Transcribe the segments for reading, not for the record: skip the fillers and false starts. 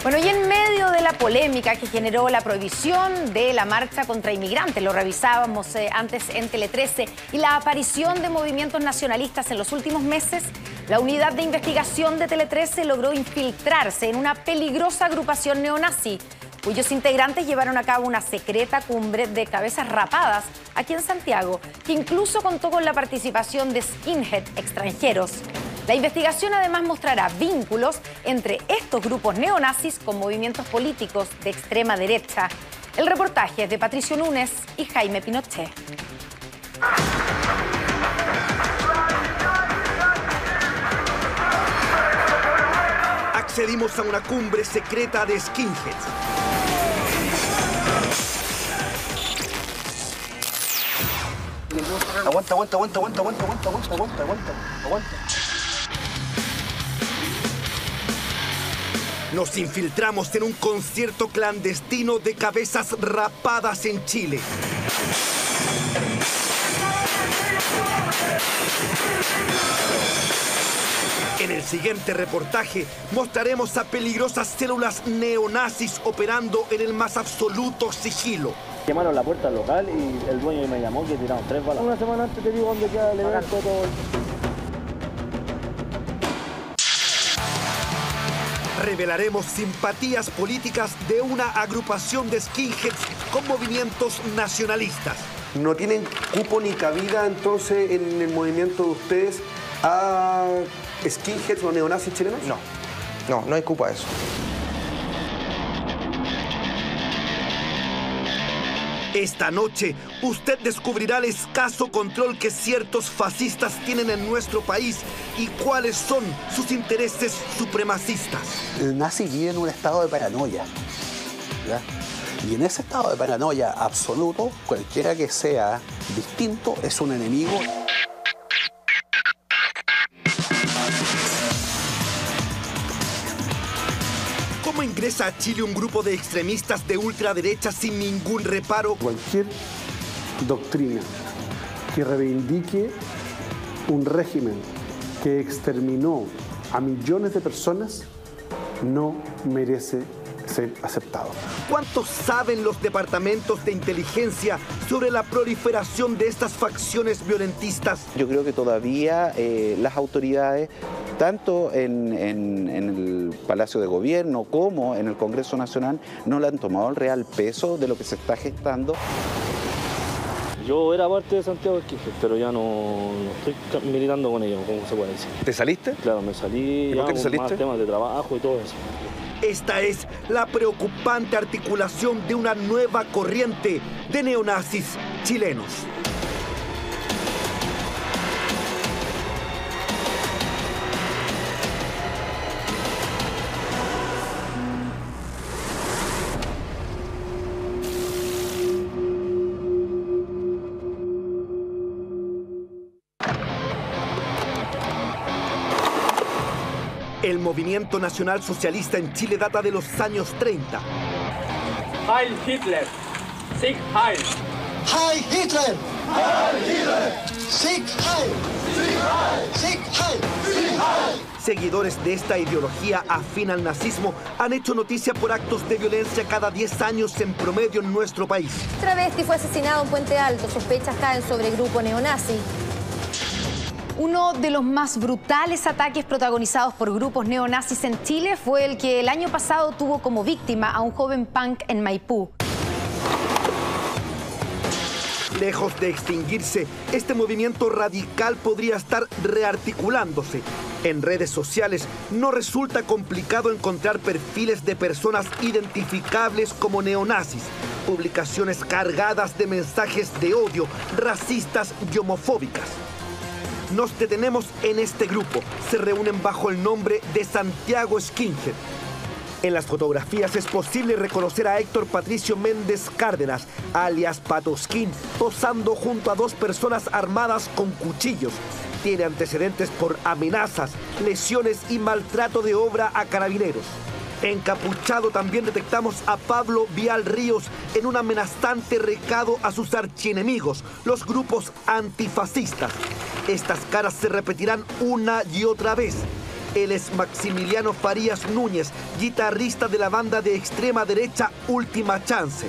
Bueno, y en medio de la polémica que generó la prohibición de la marcha contra inmigrantes, lo revisábamos antes en Tele 13, y la aparición de movimientos nacionalistas en los últimos meses, la unidad de investigación de Tele 13 logró infiltrarse en una peligrosa agrupación neonazi, cuyos integrantes llevaron a cabo una secreta cumbre de cabezas rapadas aquí en Santiago, que incluso contó con la participación de skinhead extranjeros. La investigación además mostrará vínculos entre estos grupos neonazis con movimientos políticos de extrema derecha. El reportaje es de Patricio Núñez y Jaime Pinochet. Accedimos a una cumbre secreta de skinheads. Aguanta. Nos infiltramos en un concierto clandestino de cabezas rapadas en Chile. En el siguiente reportaje mostraremos a peligrosas células neonazis operando en el más absoluto sigilo. Llamaron a la puerta local y el dueño me llamó que tiraron 3 balas. Una semana antes te digo dónde queda el evento, todo. Revelaremos simpatías políticas de una agrupación de skinheads con movimientos nacionalistas. ¿No tienen cupo ni cabida entonces en el movimiento de ustedes a skinheads o neonazis chilenos? No hay cupo a eso. Esta noche, usted descubrirá el escaso control que ciertos fascistas tienen en nuestro país y cuáles son sus intereses supremacistas. El nazi vive en un estado de paranoia, ¿ya? Y en ese estado de paranoia absoluto, cualquiera que sea distinto es un enemigo. ¿Cómo ingresa a Chile un grupo de extremistas de ultraderecha sin ningún reparo? Cualquier doctrina que reivindique un régimen que exterminó a millones de personas no merece ser aceptado. ¿Cuánto saben los departamentos de inteligencia sobre la proliferación de estas facciones violentistas? Yo creo que todavía las autoridades, tanto en el Palacio de Gobierno como en el Congreso Nacional, no le han tomado el real peso de lo que se está gestando. Yo era parte de Santiago Skinhead, pero ya no estoy militando con ellos, como se puede decir. ¿Te saliste? Claro, me salí. ¿Por qué te saliste? Más temas de trabajo y todo eso. Esta es la preocupante articulación de una nueva corriente de neonazis chilenos. El movimiento nacional socialista en Chile data de los años 30. Heil Hitler! Sieg Heil! Heil Hitler! Heil Hitler! Sieg Heil! Sieg Heil! Sieg Heil! Sieg Heil! Seguidores de esta ideología afín al nazismo han hecho noticia por actos de violencia cada 10 años en promedio en nuestro país. Travesti fue asesinado en Puente Alto. Sospechas caen sobre grupo neonazi. Uno de los más brutales ataques protagonizados por grupos neonazis en Chile fue el que el año pasado tuvo como víctima a un joven punk en Maipú. Lejos de extinguirse, este movimiento radical podría estar rearticulándose. En redes sociales no resulta complicado encontrar perfiles de personas identificables como neonazis, publicaciones cargadas de mensajes de odio, racistas y homofóbicas. Nos detenemos en este grupo. Se reúnen bajo el nombre de Santiago Skinhead. En las fotografías es posible reconocer a Héctor Patricio Méndez Cárdenas, alias Pato Skin, posando junto a 2 personas armadas con cuchillos. Tiene antecedentes por amenazas, lesiones y maltrato de obra a carabineros. Encapuchado también detectamos a Pablo Vial Ríos en un amenazante recado a sus archienemigos, los grupos antifascistas. Estas caras se repetirán una y otra vez. Él es Maximiliano Farías Núñez, guitarrista de la banda de extrema derecha Última Chance.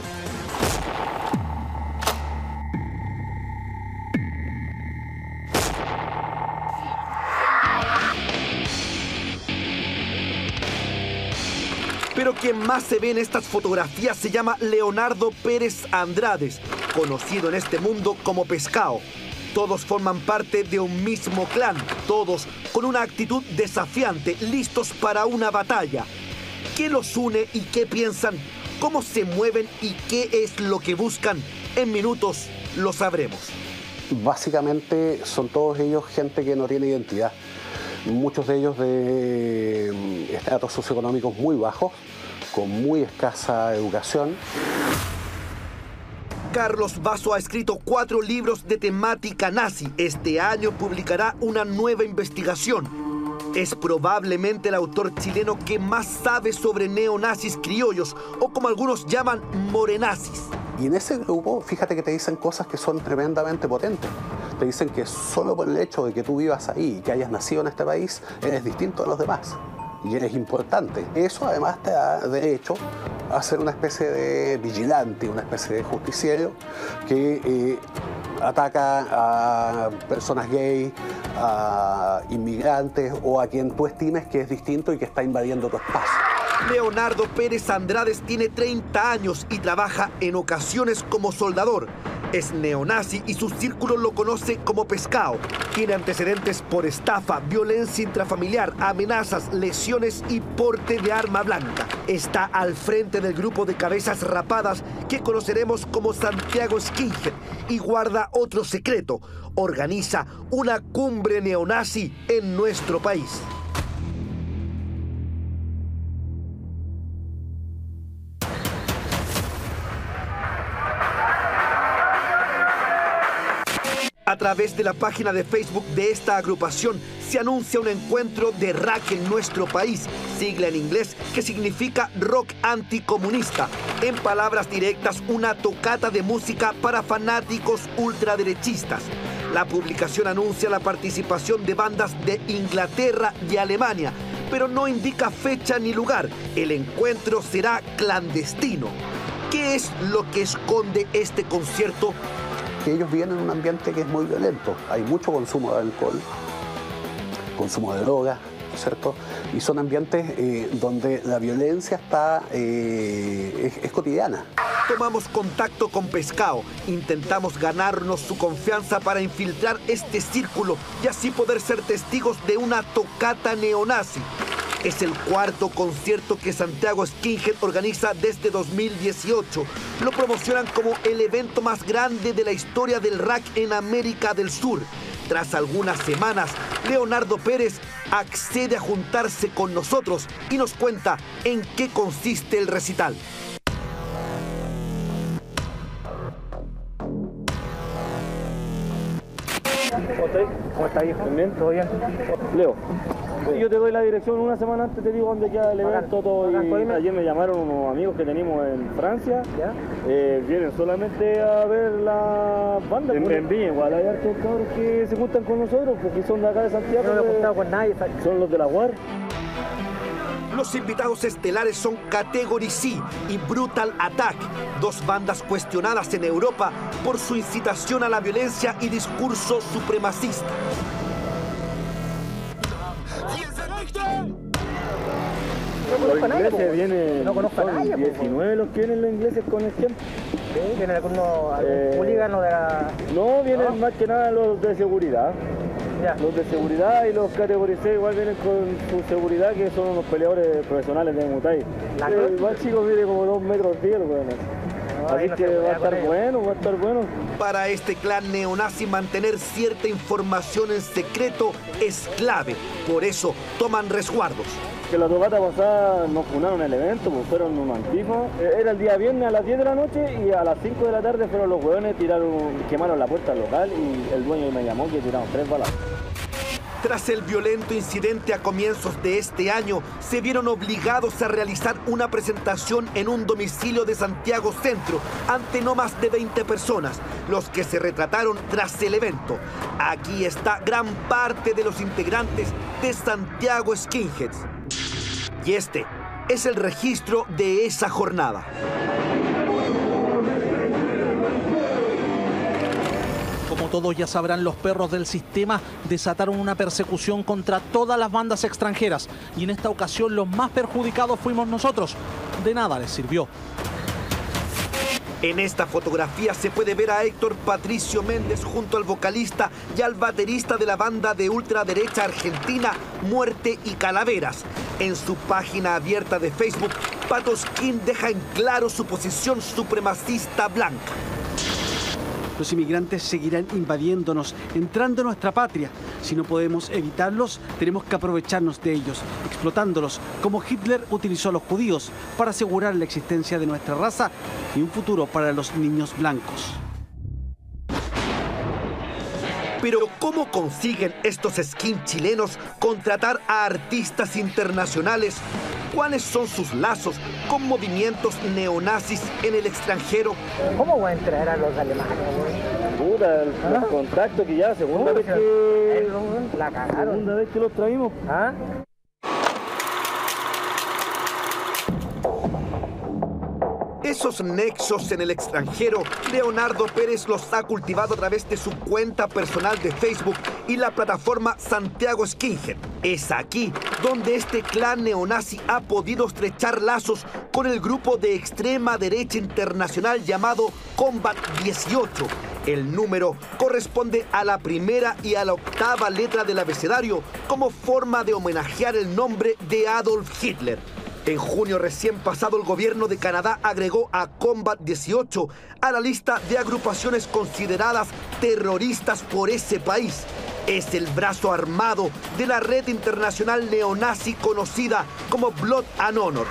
Pero quien más se ve en estas fotografías se llama Leonardo Pérez Andrades, conocido en este mundo como Pescado. Todos forman parte de un mismo clan, todos con una actitud desafiante, listos para una batalla. ¿Qué los une y qué piensan? ¿Cómo se mueven y qué es lo que buscan? En minutos lo sabremos. Básicamente son todos ellos gente que no tiene identidad. Muchos de ellos de estratos socioeconómicos muy bajos, con muy escasa educación. Carlos Basso ha escrito 4 libros de temática nazi. Este año publicará una nueva investigación. Es probablemente el autor chileno que más sabe sobre neonazis criollos, o como algunos llaman, morenazis. Y en ese grupo, fíjate que te dicen cosas que son tremendamente potentes. Te dicen que solo por el hecho de que tú vivas ahí y que hayas nacido en este país, eres distinto a los demás. Y eres importante. Eso además te da derecho a ser una especie de vigilante, una especie de justiciero que ataca a personas gay, a inmigrantes o a quien tú estimes que es distinto y que está invadiendo tu espacio. Leonardo Pérez Andrades tiene 30 años y trabaja en ocasiones como soldador. Es neonazi y su círculo lo conoce como Pescado. Tiene antecedentes por estafa, violencia intrafamiliar, amenazas, lesiones y porte de arma blanca. Está al frente del grupo de cabezas rapadas que conoceremos como Santiago Skinhead y guarda otro secreto. Organiza una cumbre neonazi en nuestro país. A través de la página de Facebook de esta agrupación se anuncia un encuentro de RAC en nuestro país, sigla en inglés que significa rock anticomunista. En palabras directas, una tocata de música para fanáticos ultraderechistas. La publicación anuncia la participación de bandas de Inglaterra y Alemania, pero no indica fecha ni lugar. El encuentro será clandestino. ¿Qué es lo que esconde este concierto? Que ellos viven en un ambiente que es muy violento. Hay mucho consumo de alcohol, consumo de drogas, ¿cierto? Y son ambientes donde la violencia está, es cotidiana. Tomamos contacto con Pescado, intentamos ganarnos su confianza para infiltrar este círculo y así poder ser testigos de una tocata neonazi. Es el 4º concierto que Santiago Skinhead organiza desde 2018. Lo promocionan como el evento más grande de la historia del rock en América del Sur. Tras algunas semanas, Leonardo Pérez accede a juntarse con nosotros y nos cuenta en qué consiste el recital. ¿Cómo estás, hijo? ¿Bien? ¿Todo bien? Leo, yo te doy la dirección una semana antes, te digo dónde queda el evento, todo. Y ayer me llamaron unos amigos que tenemos en Francia. Vienen solamente a ver la banda. En Viña, igual hay hartos cabros que se juntan con nosotros, porque son de acá de Santiago. No me he juntado con nadie. Son los de la UAR. Los invitados estelares son Category C y Brutal Attack, 2 bandas cuestionadas en Europa por su incitación a la violencia y discurso supremacista. Los ingleses vienen, no conozco a nadie, 19 los que vienen los ingleses con el tiempo. ¿Sí? ¿Vienen algunos hooligans de la...? No, vienen más que nada los de seguridad. Ya. Los de seguridad y los Category C igual vienen con su seguridad, que son unos peleadores profesionales de Muay Thai. El más chico mide como 2 metros 10, bueno. Así que va a estar bueno, va a estar bueno. Para este clan neonazi mantener cierta información en secreto es clave. Por eso toman resguardos. Que la tocata pasada nos funaron el evento, pues fueron unos antifas. Era el día viernes a las 10 de la noche y a las 5 de la tarde fueron los hueones, quemaron la puerta al local y el dueño me llamó que tiraron 3 balas. Tras el violento incidente a comienzos de este año, se vieron obligados a realizar una presentación en un domicilio de Santiago Centro ante no más de 20 personas, los que se retrataron tras el evento. Aquí está gran parte de los integrantes de Santiago Skinheads. Y este es el registro de esa jornada. Como todos ya sabrán, los perros del sistema desataron una persecución contra todas las bandas extranjeras y en esta ocasión los más perjudicados fuimos nosotros. De nada les sirvió. En esta fotografía se puede ver a Héctor Patricio Méndez junto al vocalista y al baterista de la banda de ultraderecha argentina Muerte y Calaveras. En su página abierta de Facebook, Pato Skin deja en claro su posición supremacista blanca. Los inmigrantes seguirán invadiéndonos, entrando a nuestra patria. Si no podemos evitarlos, tenemos que aprovecharnos de ellos, explotándolos, como Hitler utilizó a los judíos, para asegurar la existencia de nuestra raza y un futuro para los niños blancos. Pero ¿cómo consiguen estos skin chilenos contratar a artistas internacionales? ¿Cuáles son sus lazos con movimientos neonazis en el extranjero? ¿Cómo voy a entrar a los alemanes, güey? Puta, el contacto que ya, segunda vez que... La cagaron. Segunda vez que los traímos. ¿Ah? Esos nexos en el extranjero, Leonardo Pérez los ha cultivado a través de su cuenta personal de Facebook y la plataforma Santiago Skinhead. Es aquí donde este clan neonazi ha podido estrechar lazos con el grupo de extrema derecha internacional llamado Combat 18. El número corresponde a la primera y a la octava letra del abecedario como forma de homenajear el nombre de Adolf Hitler. En junio recién pasado, el gobierno de Canadá agregó a Combat 18 a la lista de agrupaciones consideradas terroristas por ese país. Es el brazo armado de la red internacional neonazi conocida como Blood and Honor.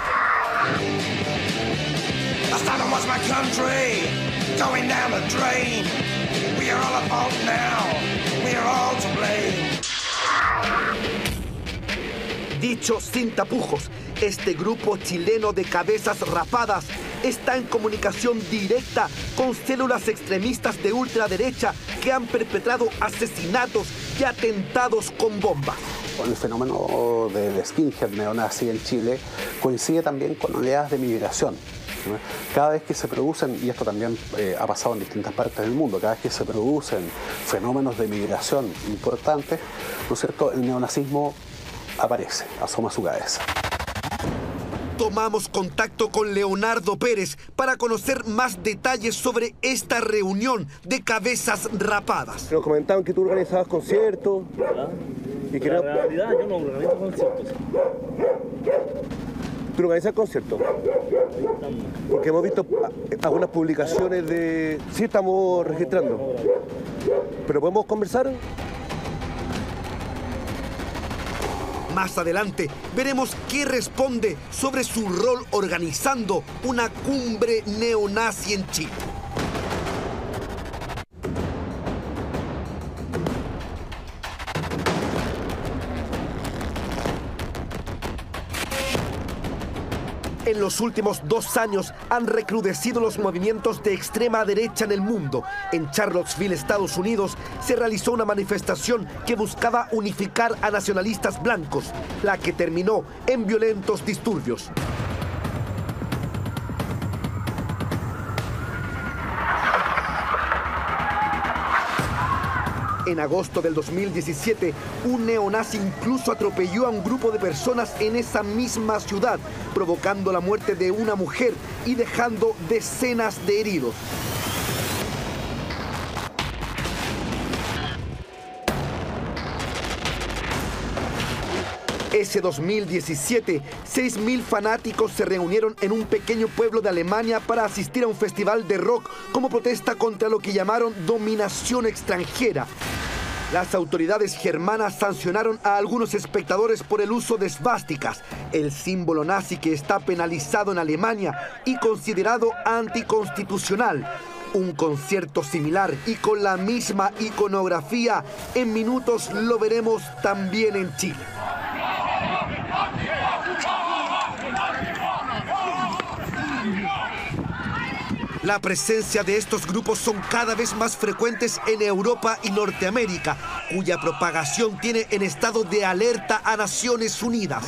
Dicho sin tapujos, este grupo chileno de cabezas rapadas está en comunicación directa con células extremistas de ultraderecha que han perpetrado asesinatos y atentados con bombas. El fenómeno del skinhead neonazi en Chile coincide también con oleadas de migración. Cada vez que se producen, y esto también ha pasado en distintas partes del mundo, cada vez que se producen fenómenos de migración importantes, ¿no es cierto?, el neonazismo aparece, asoma su cabeza. Tomamos contacto con Leonardo Pérez para conocer más detalles sobre esta reunión de cabezas rapadas. Nos comentaban que tú organizabas conciertos. Y que en realidad yo no organizo conciertos. ¿Tú organizas conciertos? Porque hemos visto algunas publicaciones de... Sí, estamos registrando. ¿Pero podemos conversar? Más adelante veremos qué responde sobre su rol organizando una cumbre neonazi en Chile. En los últimos 2 años han recrudecido los movimientos de extrema derecha en el mundo. En Charlottesville, Estados Unidos, se realizó una manifestación que buscaba unificar a nacionalistas blancos, la que terminó en violentos disturbios. En agosto del 2017, un neonazi incluso atropelló a un grupo de personas en esa misma ciudad, provocando la muerte de una mujer y dejando decenas de heridos. Ese 2017, 6.000 fanáticos se reunieron en un pequeño pueblo de Alemania para asistir a un festival de rock como protesta contra lo que llamaron dominación extranjera. Las autoridades germanas sancionaron a algunos espectadores por el uso de esvásticas, el símbolo nazi que está penalizado en Alemania y considerado anticonstitucional. Un concierto similar y con la misma iconografía, en minutos lo veremos también en Chile. La presencia de estos grupos son cada vez más frecuentes en Europa y Norteamérica, cuya propagación tiene en estado de alerta a Naciones Unidas.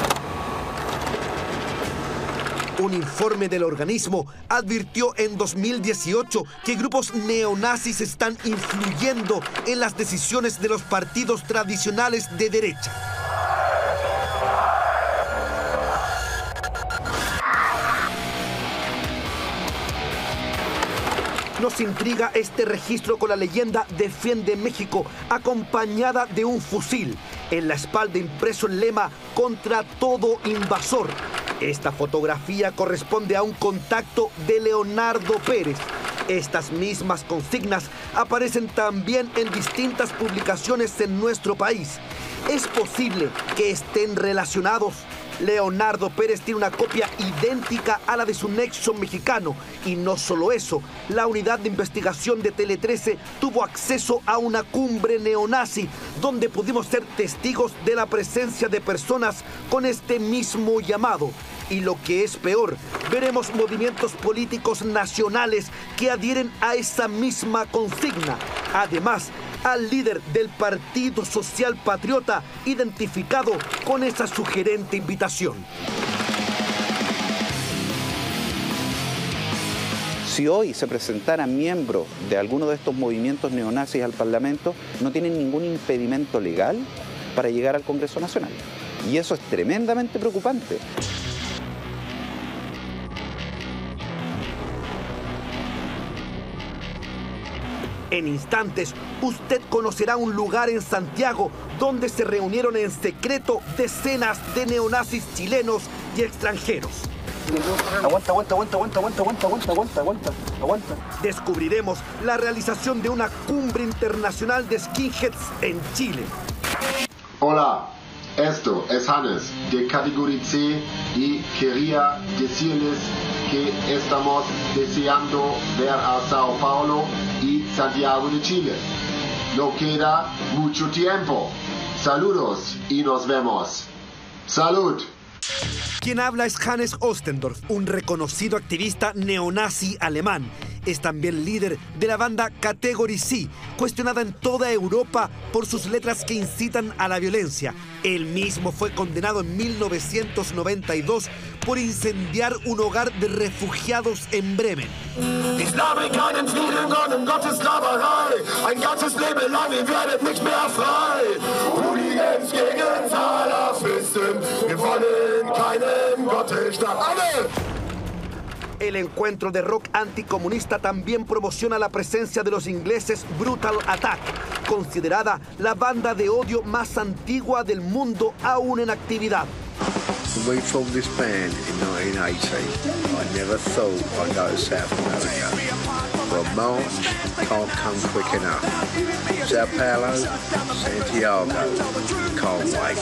Un informe del organismo advirtió en 2018 que grupos neonazis están influyendo en las decisiones de los partidos tradicionales de derecha. Nos intriga este registro con la leyenda Defiende México, acompañada de un fusil. En la espalda impreso el lema "Contra todo invasor". Esta fotografía corresponde a un contacto de Leonardo Pérez. Estas mismas consignas aparecen también en distintas publicaciones en nuestro país. ¿Es posible que estén relacionados? Leonardo Pérez tiene una copia idéntica a la de su nexo mexicano. Y no solo eso, la unidad de investigación de Tele 13 tuvo acceso a una cumbre neonazi, donde pudimos ser testigos de la presencia de personas con este mismo llamado. Y lo que es peor, veremos movimientos políticos nacionales que adhieren a esa misma consigna. Además, al líder del Partido Social Patriota, identificado con esa sugerente invitación. Si hoy se presentaran miembros de alguno de estos movimientos neonazis al Parlamento, no tienen ningún impedimento legal para llegar al Congreso Nacional. Y eso es tremendamente preocupante. En instantes, usted conocerá un lugar en Santiago donde se reunieron en secreto decenas de neonazis chilenos y extranjeros. Aguanta. Descubriremos la realización de una cumbre internacional de skinheads en Chile. Hola, esto es Hannes de categoría C y quería decirles que estamos deseando ver a Sao Paulo y Santiago de Chile. No queda mucho tiempo. Saludos y nos vemos. ¡Salud! Quien habla es Hannes Ostendorf, un reconocido activista neonazi alemán. Es también líder de la banda Category C, cuestionada en toda Europa por sus letras que incitan a la violencia. Él mismo fue condenado en 1992 por incendiar un hogar de refugiados en Bremen. El encuentro de rock anticomunista también promociona la presencia de los ingleses Brutal Attack, considerada la banda de odio más antigua del mundo aún en actividad. When we formed this band in 1980, I never thought I'd go to South America. But March can't come quick enough. Sao Paulo, Santiago, can't wait.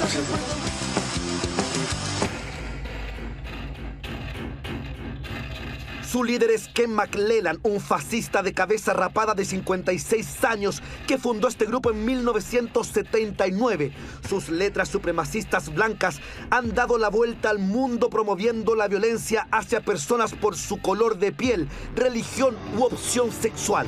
Su líder es Ken McClellan, un fascista de cabeza rapada de 56 años que fundó este grupo en 1979. Sus letras supremacistas blancas han dado la vuelta al mundo promoviendo la violencia hacia personas por su color de piel, religión u opción sexual.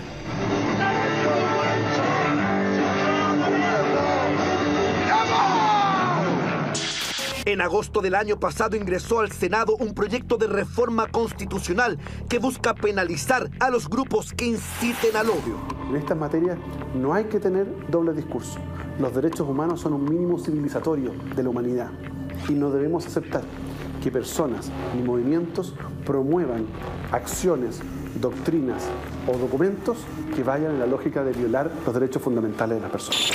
En agosto del año pasado ingresó al Senado un proyecto de reforma constitucional que busca penalizar a los grupos que inciten al odio. En estas materias no hay que tener doble discurso. Los derechos humanos son un mínimo civilizatorio de la humanidad y no debemos aceptar que personas ni movimientos promuevan acciones, doctrinas o documentos que vayan en la lógica de violar los derechos fundamentales de las personas.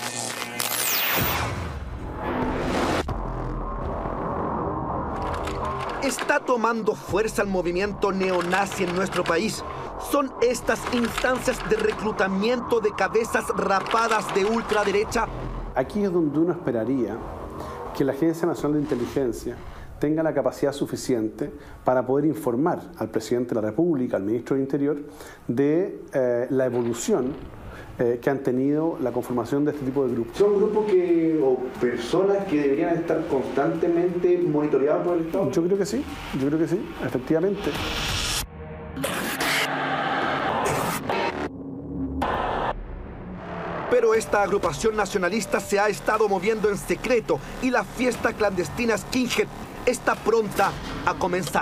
¿Está tomando fuerza el movimiento neonazi en nuestro país? ¿Son estas instancias de reclutamiento de cabezas rapadas de ultraderecha? Aquí es donde uno esperaría que la Agencia Nacional de Inteligencia tenga la capacidad suficiente para poder informar al presidente de la República, al ministro del Interior, de la evolución que han tenido la conformación de este tipo de grupos. ¿Son grupos o personas que deberían estar constantemente monitoreados por el Estado? Yo creo que sí, efectivamente. Pero esta agrupación nacionalista se ha estado moviendo en secreto y la fiesta clandestina Skinhead está pronta a comenzar.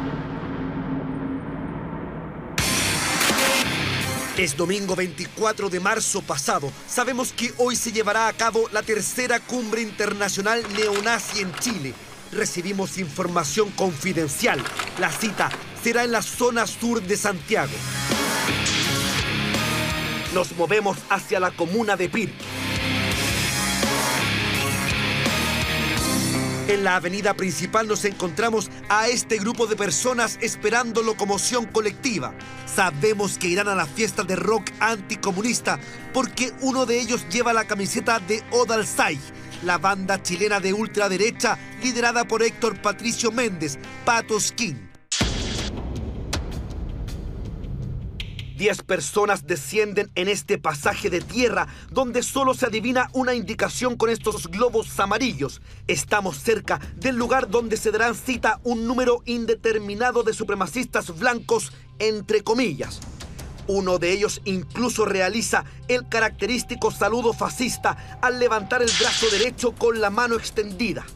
Es domingo 24 de marzo pasado. Sabemos que hoy se llevará a cabo la tercera cumbre internacional neonazi en Chile. Recibimos información confidencial. La cita será en la zona sur de Santiago. Nos movemos hacia la comuna de Pirque. En la avenida principal nos encontramos a este grupo de personas esperando locomoción colectiva. Sabemos que irán a la fiesta de rock anticomunista porque uno de ellos lleva la camiseta de Odalsai, la banda chilena de ultraderecha liderada por Héctor Patricio Méndez, Pato Skin. 10 personas descienden en este pasaje de tierra donde solo se adivina una indicación con estos globos amarillos. Estamos cerca del lugar donde se darán cita un número indeterminado de supremacistas blancos, entre comillas. Uno de ellos incluso realiza el característico saludo fascista al levantar el brazo derecho con la mano extendida.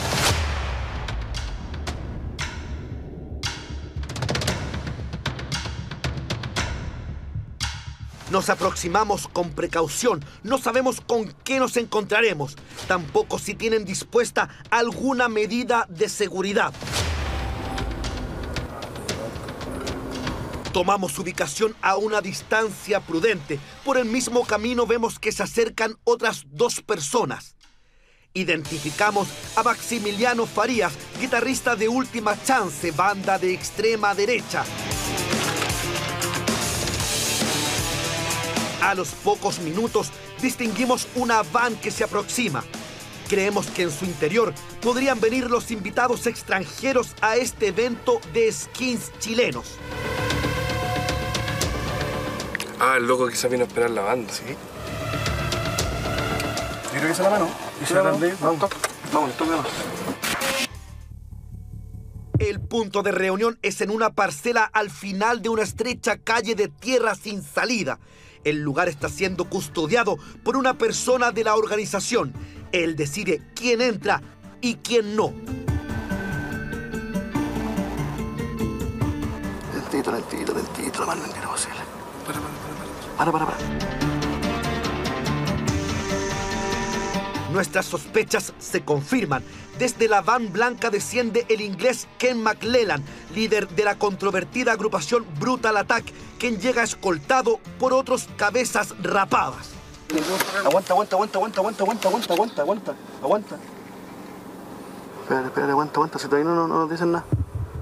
Nos aproximamos con precaución, no sabemos con qué nos encontraremos, tampoco si tienen dispuesta alguna medida de seguridad. Tomamos ubicación a una distancia prudente. Por el mismo camino vemos que se acercan otras 2 personas. Identificamos a Maximiliano Farías, guitarrista de Última Chance, banda de extrema derecha. A los pocos minutos distinguimos una van que se aproxima. Creemos que en su interior podrían venir los invitados extranjeros a este evento de skins chilenos. Ah, el loco quizás vino a esperar la banda. Sí. Yo creo que se la mano. Y se la grande. Vamos, toca. El punto de reunión es en una parcela al final de una estrecha calle de tierra sin salida. El lugar está siendo custodiado por una persona de la organización. Él decide quién entra y quién no. Lentito, la más lentito posible. Para. Nuestras sospechas se confirman. Desde la van blanca desciende el inglés Ken McLellan, líder de la controvertida agrupación Brutal Attack, quien llega escoltado por otros cabezas rapadas. Aguanta. Espérate, aguanta, si todavía no nos dicen nada.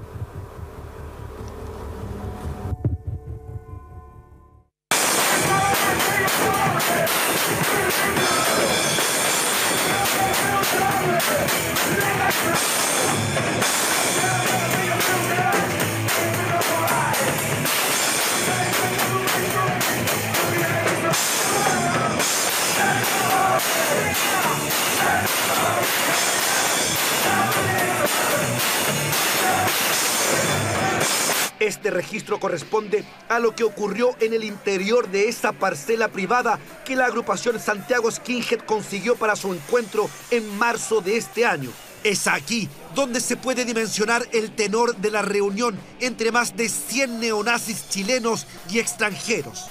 Este registro corresponde a lo que ocurrió en el interior de esa parcela privada que la agrupación Santiago Skinhead consiguió para su encuentro en marzo de este año. Es aquí donde se puede dimensionar el tenor de la reunión entre más de 100 neonazis chilenos y extranjeros.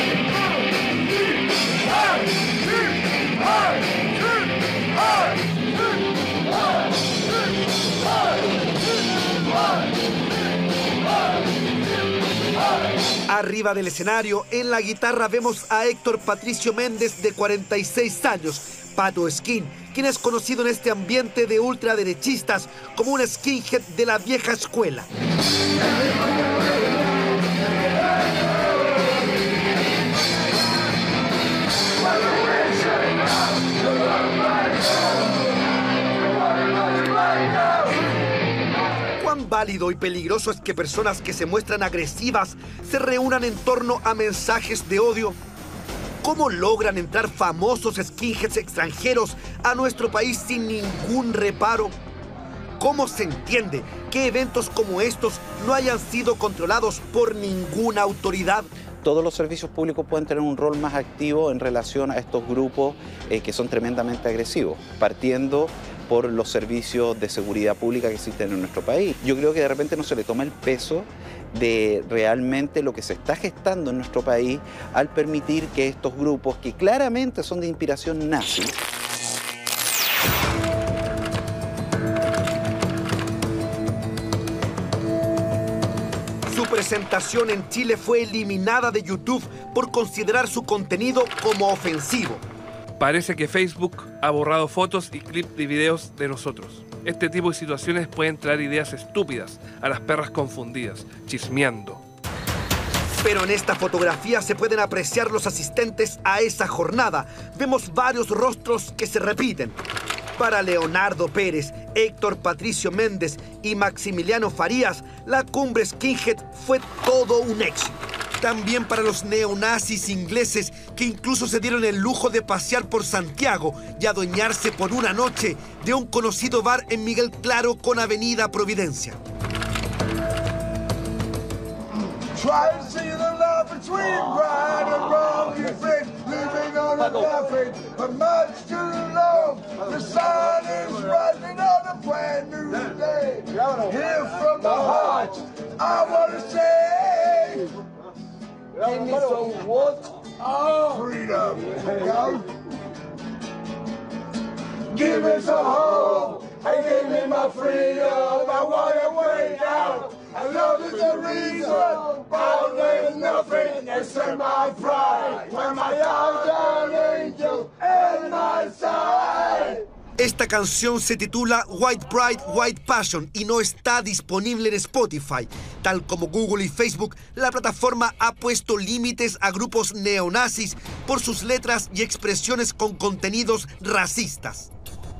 Arriba del escenario, en la guitarra vemos a Héctor Patricio Méndez, de 46 años, Pato Skin, quien es conocido en este ambiente de ultraderechistas como un skinhead de la vieja escuela. válido y peligroso es que personas que se muestran agresivas se reúnan en torno a mensajes de odio? ¿Cómo logran entrar famosos skinheads extranjeros a nuestro país sin ningún reparo? ¿Cómo se entiende que eventos como estos no hayan sido controlados por ninguna autoridad? Todos los servicios públicos pueden tener un rol más activo en relación a estos grupos que son tremendamente agresivos, partiendo por los servicios de seguridad pública que existen en nuestro país. Yo creo que de repente no se le toma el peso de realmente lo que se está gestando en nuestro país al permitir que estos grupos, que claramente son de inspiración nazi, Su presentación en Chile fue eliminada de YouTube por considerar su contenido como ofensivo. Parece que Facebook ha borrado fotos y clips de videos de nosotros. Este tipo de situaciones pueden traer ideas estúpidas a las perras confundidas, chismeando. Pero en esta fotografía se pueden apreciar los asistentes a esa jornada. Vemos varios rostros que se repiten. Para Leonardo Pérez, Héctor Patricio Méndez y Maximiliano Farías, la cumbre skinhead fue todo un éxito. También para los neonazis ingleses, que incluso se dieron el lujo de pasear por Santiago y adueñarse por una noche de un conocido bar en Miguel Claro con Avenida Providencia. Try to see the love between right and wrong, you think, living on a nothing, but much too long. The sun is rising on a brand new day. Here from the heart, I want to say, give me some what? Oh, freedom. Give me some hope, and give me my freedom. I want to way down. I know there's a reason, but there's nothing except my pride. When my young angel in my side. Esta canción se titula White Pride, White Passion y no está disponible en Spotify. Tal como Google y Facebook, la plataforma ha puesto límites a grupos neonazis por sus letras y expresiones con contenidos racistas.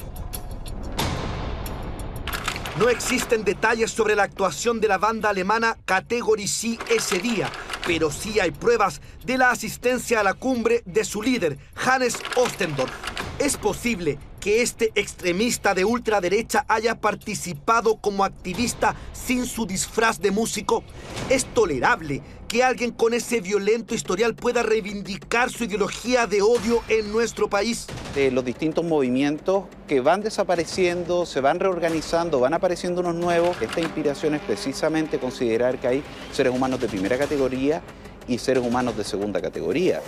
No existen detalles sobre la actuación de la banda alemana Category C ese día, pero sí hay pruebas de la asistencia a la cumbre de su líder, Hannes Ostendorf. ¿Es posible que este extremista de ultraderecha haya participado como activista sin su disfraz de músico? ¿Es tolerable que alguien con ese violento historial pueda reivindicar su ideología de odio en nuestro país? Los distintos movimientos que van desapareciendo, se van reorganizando, van apareciendo unos nuevos. Esta inspiración es precisamente considerar que hay seres humanos de primera categoría y seres humanos de segunda categoría.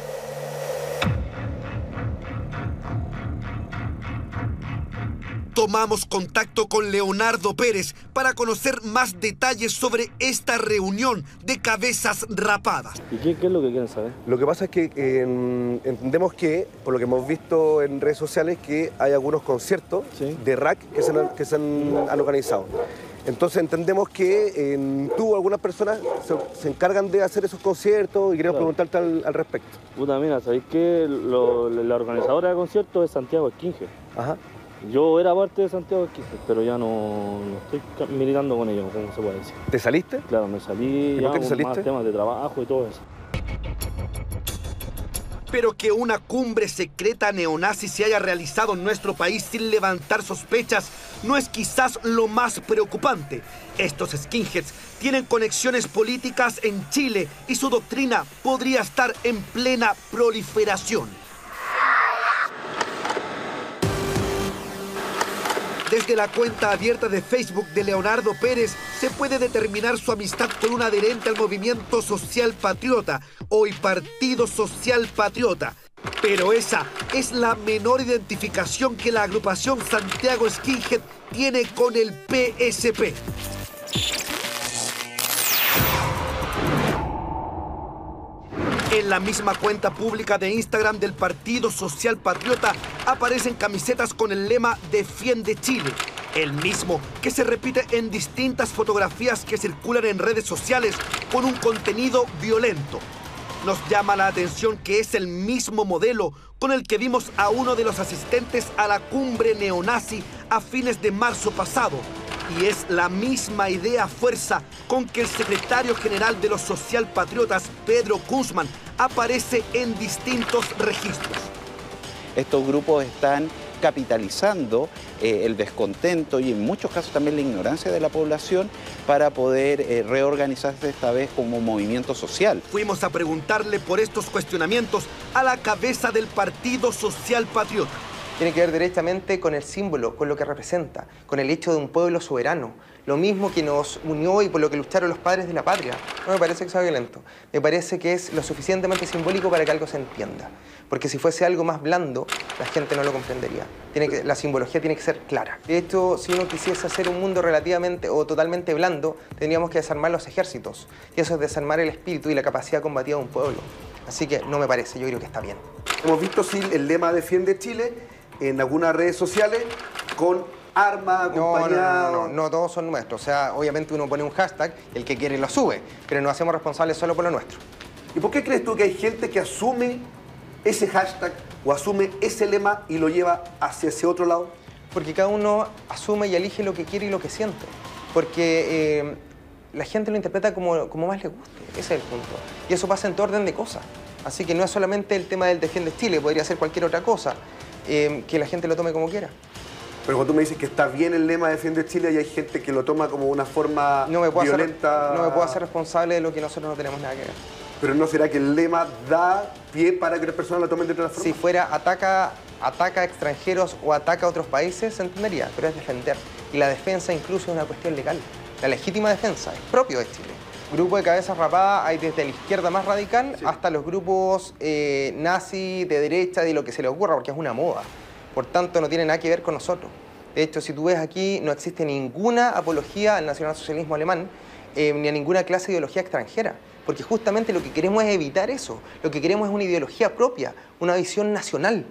Tomamos contacto con Leonardo Pérez para conocer más detalles sobre esta reunión de cabezas rapadas. ¿Y qué es lo que quieren saber? Lo que pasa es que entendemos que, por lo que hemos visto en redes sociales, que hay algunos conciertos de rock que se han organizado. Entonces entendemos que tú o algunas personas se encargan de hacer esos conciertos y queremos preguntarte al respecto. Puta, mira, ¿sabéis que la organizadora de conciertos es Santiago Skinhead? Ajá. Yo era parte de Santiago Skinhead, pero ya no estoy militando con ellos, como se puede decir. ¿Te saliste? Claro, me salí. ¿Y por qué te saliste? Más temas de trabajo y todo eso. Pero que una cumbre secreta neonazi se haya realizado en nuestro país sin levantar sospechas no es quizás lo más preocupante. Estos skinheads tienen conexiones políticas en Chile y su doctrina podría estar en plena proliferación. Desde la cuenta abierta de Facebook de Leonardo Pérez se puede determinar su amistad con un adherente al Movimiento Social Patriota, hoy Partido Social Patriota. Pero esa es la menor identificación que la agrupación Santiago Skinhead tiene con el PSP. En la misma cuenta pública de Instagram del Partido Social Patriota aparecen camisetas con el lema Defiende Chile, el mismo que se repite en distintas fotografías que circulan en redes sociales con un contenido violento. Nos llama la atención que es el mismo modelo con el que vimos a uno de los asistentes a la cumbre neonazi a fines de marzo pasado. Y es la misma idea fuerza con que el secretario general de los socialpatriotas, Pedro Guzmán, aparece en distintos registros. Estos grupos están capitalizando el descontento y en muchos casos también la ignorancia de la población para poder reorganizarse esta vez como movimiento social. Fuimos a preguntarle por estos cuestionamientos a la cabeza del Partido Social Patriota. Tiene que ver directamente con el símbolo, con lo que representa, con el hecho de un pueblo soberano. Lo mismo que nos unió y por lo que lucharon los padres de la patria. No me parece que sea violento. Me parece que es lo suficientemente simbólico para que algo se entienda. Porque si fuese algo más blando, la gente no lo comprendería. La simbología tiene que ser clara. De hecho, si uno quisiese hacer un mundo relativamente o totalmente blando, tendríamos que desarmar los ejércitos. Y eso es desarmar el espíritu y la capacidad combativa de un pueblo. Así que no me parece, yo creo que está bien. Hemos visto sí, el lema Defiende Chile en algunas redes sociales con armas acompañadas. No todos son nuestros. O sea, obviamente uno pone un hashtag, el que quiere lo sube, pero nos hacemos responsables solo por lo nuestro. ¿Y por qué crees tú que hay gente que asume ese hashtag o asume ese lema y lo lleva hacia ese otro lado? Porque cada uno asume y elige lo que quiere y lo que siente. Porque la gente lo interpreta como más le guste. Ese es el punto. Y eso pasa en todo orden de cosas. Así que no es solamente el tema del Defiende Chile, podría ser cualquier otra cosa. Que la gente lo tome como quiera. Pero cuando tú me dices que está bien el lema Defiende Chile y hay gente que lo toma como una forma violenta... No me puedo hacer responsable de lo que nosotros no tenemos nada que ver. ¿Pero no será que el lema da pie para que las personas lo tomen de otra forma? Si fuera ataca a extranjeros o ataca a otros países, se entendería, pero es defender. Y la defensa incluso es una cuestión legal. La legítima defensa es propio de Chile. Grupo de cabezas rapadas hay desde la izquierda más radical hasta los grupos nazi, de derecha, de lo que se le ocurra, porque es una moda. Por tanto, no tiene nada que ver con nosotros. De hecho, si tú ves aquí, no existe ninguna apología al nacionalsocialismo alemán ni a ninguna clase de ideología extranjera. Porque justamente lo que queremos es evitar eso. Lo que queremos es una ideología propia, una visión nacional.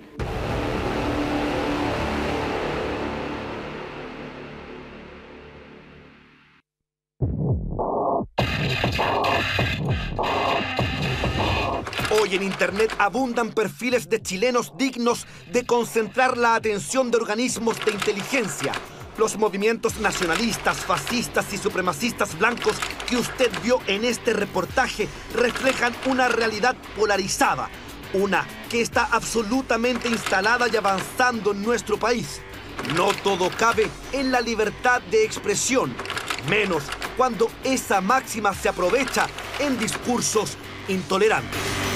Hoy en Internet abundan perfiles de chilenos dignos de concentrar la atención de organismos de inteligencia. Los movimientos nacionalistas, fascistas y supremacistas blancos que usted vio en este reportaje reflejan una realidad polarizada, una que está absolutamente instalada y avanzando en nuestro país. No todo cabe en la libertad de expresión, menos cuando esa máxima se aprovecha en discursos intolerantes.